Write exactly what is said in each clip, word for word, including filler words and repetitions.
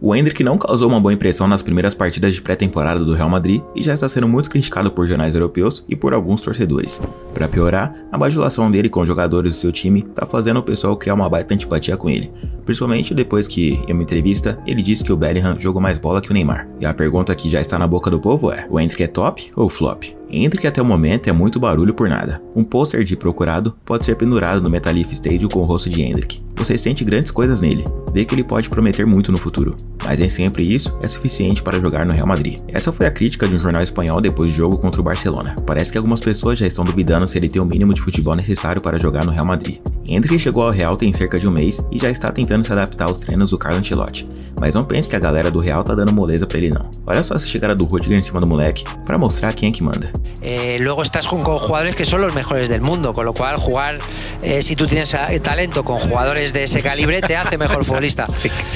O Endrick não causou uma boa impressão nas primeiras partidas de pré-temporada do Real Madrid e já está sendo muito criticado por jornais europeus e por alguns torcedores. Para piorar, a bajulação dele com os jogadores do seu time tá fazendo o pessoal criar uma baita antipatia com ele, principalmente depois que, em uma entrevista, ele disse que o Bellingham jogou mais bola que o Neymar. E a pergunta que já está na boca do povo é: o Endrick é top ou flop? Endrick até o momento é muito barulho por nada. Um pôster de procurado pode ser pendurado no MetLife Stadium com o rosto de Endrick. Você sente grandes coisas nele, vê que ele pode prometer muito no futuro, mas nem sempre isso é suficiente para jogar no Real Madrid. Essa foi a crítica de um jornal espanhol depois do jogo contra o Barcelona. Parece que algumas pessoas já estão duvidando se ele tem o mínimo de futebol necessário para jogar no Real Madrid. Endrick chegou ao Real tem cerca de um mês e já está tentando se adaptar aos treinos do Carlo Ancelotti, mas não pense que a galera do Real tá dando moleza pra ele não. Olha só essa chegada do Rudiger em cima do moleque, para mostrar quem é que manda. Eh, luego estás con, con jugadores que son los mejores del mundo, con lo cual jugar, eh, si tú tienes talento con jugadores de ese calibre, te hace mejor futbolista.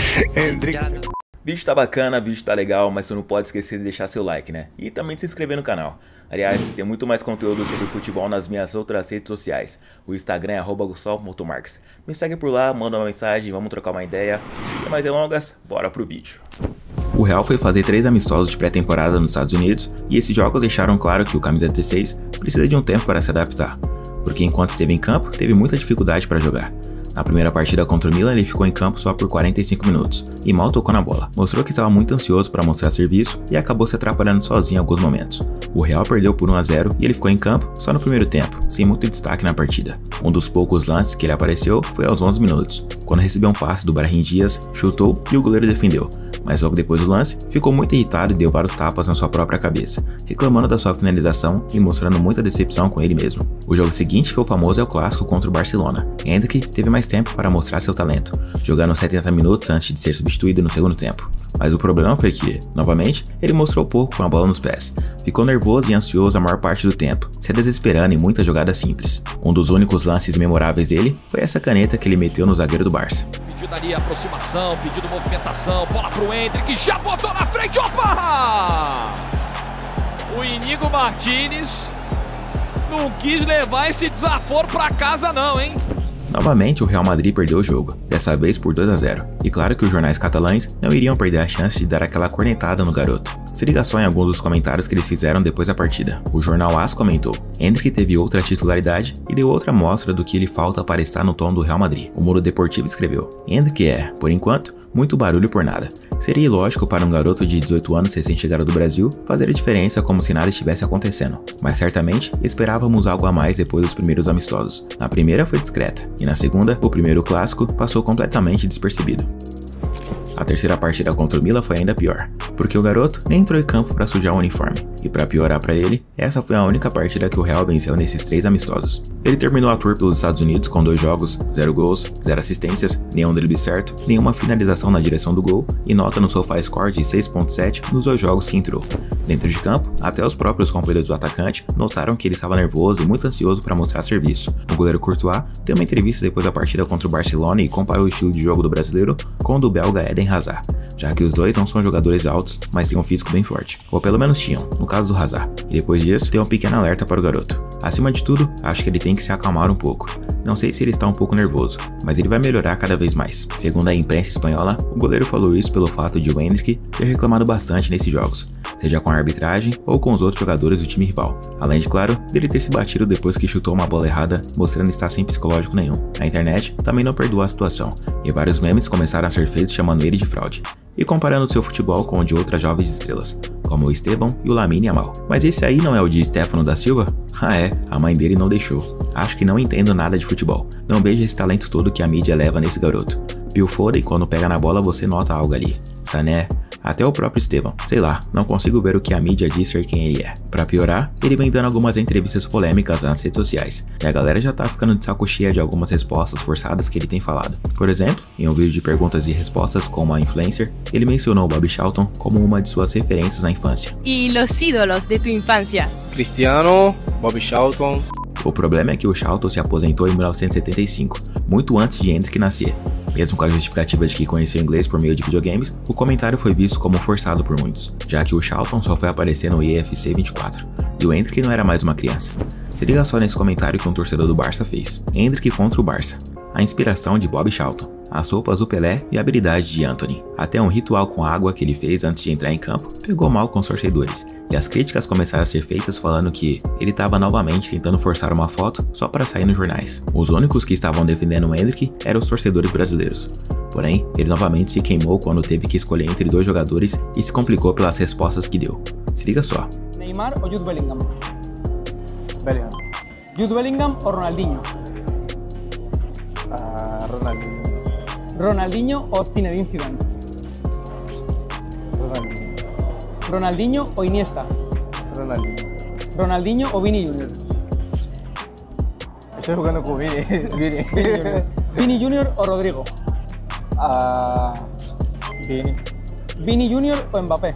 Vídeo tá bacana, vídeo tá legal, mas tu não pode esquecer de deixar seu like, né? E também de se inscrever no canal. Aliás, tem muito mais conteúdo sobre futebol nas minhas outras redes sociais. O Instagram é arroba Gustavo Motomarques. Me segue por lá, manda uma mensagem, vamos trocar uma ideia. Sem mais delongas, bora pro vídeo. O Real foi fazer três amistosos de pré-temporada nos Estados Unidos e esses jogos deixaram claro que o camisa dezesseis precisa de um tempo para se adaptar, porque enquanto esteve em campo, teve muita dificuldade para jogar. Na primeira partida contra o Milan, ele ficou em campo só por quarenta e cinco minutos e mal tocou na bola. Mostrou que estava muito ansioso para mostrar serviço e acabou se atrapalhando sozinho em alguns momentos. O Real perdeu por um a zero e ele ficou em campo só no primeiro tempo, sem muito destaque na partida. Um dos poucos lances que ele apareceu foi aos onze minutos, quando recebeu um passe do Brahim Dias, chutou e o goleiro defendeu. Mas logo depois do lance, ficou muito irritado e deu vários tapas na sua própria cabeça, reclamando da sua finalização e mostrando muita decepção com ele mesmo. O jogo seguinte foi o famoso El Clássico contra o Barcelona. Endrick teve mais tempo para mostrar seu talento, jogando setenta minutos antes de ser substituído no segundo tempo. Mas o problema foi que, novamente, ele mostrou pouco com a bola nos pés. Ficou nervoso e ansioso a maior parte do tempo, se desesperando em muitas jogadas simples. Um dos únicos lances memoráveis dele foi essa caneta que ele meteu no zagueiro do Barça. Pediu ali aproximação, pedindo movimentação, bola pro Endrick, já botou na frente, opa! O Íñigo Martínez não quis levar esse desaforo pra casa não, hein? Novamente, o Real Madrid perdeu o jogo, dessa vez por dois a zero. E claro que os jornais catalães não iriam perder a chance de dar aquela cornetada no garoto. Se liga só em alguns dos comentários que eles fizeram depois da partida. O jornal AS comentou: Endrick teve outra titularidade e deu outra amostra do que ele falta para estar no tom do Real Madrid. O Mundo Deportivo escreveu: Endrick é, por enquanto, muito barulho por nada. Seria ilógico para um garoto de dezoito anos recém-chegado do Brasil fazer a diferença como se nada estivesse acontecendo, mas certamente esperávamos algo a mais depois dos primeiros amistosos. Na primeira foi discreta, e na segunda, o primeiro clássico passou completamente despercebido. A terceira partida contra o Milan foi ainda pior, porque o garoto nem entrou em campo para sujar o uniforme, e para piorar para ele, essa foi a única partida que o Real venceu nesses três amistosos. Ele terminou a tour pelos Estados Unidos com dois jogos, zero gols, zero assistências, nenhum drible certo, nenhuma finalização na direção do gol e nota no SofaScore de seis ponto sete nos dois jogos que entrou. Dentro de campo, até os próprios companheiros do atacante notaram que ele estava nervoso e muito ansioso para mostrar serviço. O goleiro Courtois deu uma entrevista depois da partida contra o Barcelona e comparou o estilo de jogo do brasileiro com o do belga Eden Hazard, já que os dois não são jogadores altos, mas têm um físico bem forte, ou pelo menos tinham, no caso do Hazard. E depois disso, tem um pequeno alerta para o garoto. Acima de tudo, acho que ele tem que se acalmar um pouco. Não sei se ele está um pouco nervoso, mas ele vai melhorar cada vez mais. Segundo a imprensa espanhola, o goleiro falou isso pelo fato de o Endrick ter reclamado bastante nesses jogos, seja com a arbitragem ou com os outros jogadores do time rival. Além de, claro, dele ter se batido depois que chutou uma bola errada, mostrando estar sem psicológico nenhum. A internet também não perdoou a situação, e vários memes começaram a ser feitos chamando ele de fraude, e comparando seu futebol com o de outras jovens estrelas, como o Estevão e o Lamine Yamal. Mas esse aí não é o de Stefano da Silva? Ah é, a mãe dele não deixou. Acho que não entendo nada de futebol, não vejo esse talento todo que a mídia leva nesse garoto. Phil Foden, quando pega na bola você nota algo ali. Sané, até o próprio Estevão, sei lá, não consigo ver o que a mídia diz ser quem ele é. Pra piorar, ele vem dando algumas entrevistas polêmicas nas redes sociais, e a galera já tá ficando de saco cheia de algumas respostas forçadas que ele tem falado. Por exemplo, em um vídeo de perguntas e respostas com uma influencer, ele mencionou o Bobby Charlton como uma de suas referências na infância. E los ídolos de tu infância? Cristiano, Bobby Charlton. O problema é que o Charlton se aposentou em mil novecentos e setenta e cinco, muito antes de Endrick nascer. Mesmo com a justificativa de que conheceu inglês por meio de videogames, o comentário foi visto como forçado por muitos, já que o Charlton só foi aparecer no E F C vinte e quatro, e o Endrick não era mais uma criança. Se liga só nesse comentário que um torcedor do Barça fez. Endrick contra o Barça. a inspiração de Bob Charlton, as roupas do Pelé e a habilidade de Anthony. Até um ritual com água que ele fez antes de entrar em campo pegou mal com os torcedores, e as críticas começaram a ser feitas falando que ele estava novamente tentando forçar uma foto só para sair nos jornais. Os únicos que estavam defendendo o Endrick eram os torcedores brasileiros. Porém, ele novamente se queimou quando teve que escolher entre dois jogadores e se complicou pelas respostas que deu. Se liga só. Neymar ou Jude Bellingham? Bellingham. Jude Bellingham ou Ronaldinho? Ah, Ronaldinho. Ronaldinho ou Zinedine Zidane? Ronaldinho. Ronaldinho ou Iniesta? Ronaldinho. Ronaldinho ou Vini Junior? Estoy jugando con Vini. Vini. Vini Junior. Vini Junior o Rodrigo? Ah, Vini. Vini Junior o Mbappé?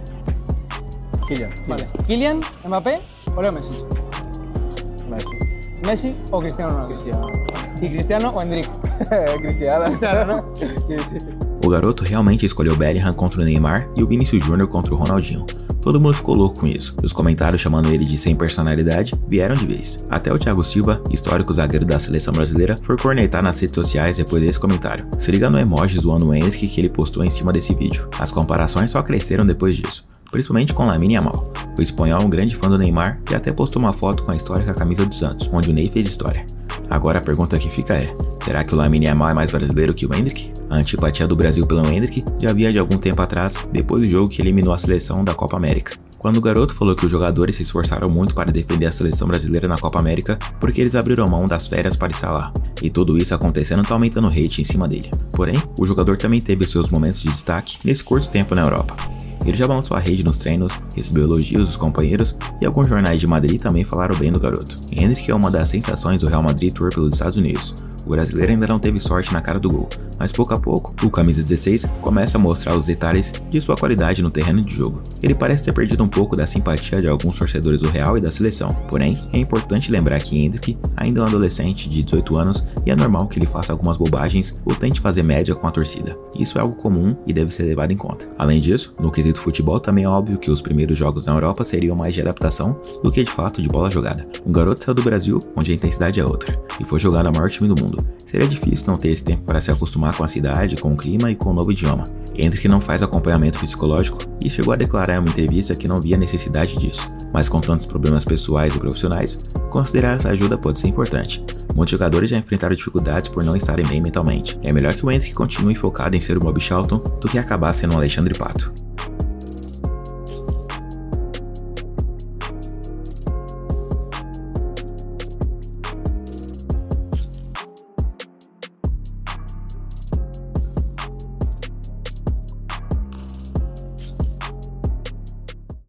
Kylian. Vale. Kylian, Mbappé o Leo Messi? Messi. Messi ou Cristiano Ronaldo? Cristiano. E Cristiano ou Endrick? Cristiano. Cristiano, não? O garoto realmente escolheu Bellingham contra o Neymar e o Vinícius Júnior contra o Ronaldinho. Todo mundo ficou louco com isso, e os comentários chamando ele de sem personalidade vieram de vez. Até o Thiago Silva, histórico zagueiro da seleção brasileira, foi cornetar nas redes sociais depois desse comentário. Se liga no emoji zoando o Endrick que ele postou em cima desse vídeo. As comparações só cresceram depois disso, principalmente com Lamine Yamal. O espanhol é um grande fã do Neymar e até postou uma foto com a histórica camisa do Santos, onde o Ney fez história. Agora a pergunta que fica é, será que o Lamine Yamal é mais brasileiro que o Endrick? A antipatia do Brasil pelo Endrick já havia de algum tempo atrás, depois do jogo que eliminou a seleção da Copa América. Quando o garoto falou que os jogadores se esforçaram muito para defender a seleção brasileira na Copa América porque eles abriram mão das férias para estar lá. E tudo isso acontecendo tá aumentando o hate em cima dele. Porém, o jogador também teve seus momentos de destaque nesse curto tempo na Europa. Ele já balançou a rede nos treinos, recebeu elogios dos companheiros e alguns jornais de Madrid também falaram bem do garoto. Endrick é uma das sensações do Real Madrid Tour pelos Estados Unidos. O brasileiro ainda não teve sorte na cara do gol, mas pouco a pouco, o camisa dezesseis começa a mostrar os detalhes de sua qualidade no terreno de jogo. Ele parece ter perdido um pouco da simpatia de alguns torcedores do Real e da seleção, porém, é importante lembrar que Endrick ainda é um adolescente de dezoito anos e é normal que ele faça algumas bobagens ou tente fazer média com a torcida. Isso é algo comum e deve ser levado em conta. Além disso, no quesito futebol também é óbvio que os primeiros jogos na Europa seriam mais de adaptação do que de fato de bola jogada. Um garoto saiu do Brasil, onde a intensidade é outra, e foi jogar no maior time do mundo. Seria difícil não ter esse tempo para se acostumar com a cidade, com o clima e com o novo idioma. Endrick não faz acompanhamento psicológico e chegou a declarar em uma entrevista que não via necessidade disso, mas com tantos problemas pessoais e profissionais, considerar essa ajuda pode ser importante. Muitos jogadores já enfrentaram dificuldades por não estarem bem mentalmente. É melhor que o Endrick continue focado em ser o Bob Charlton do que acabar sendo um Alexandre Pato.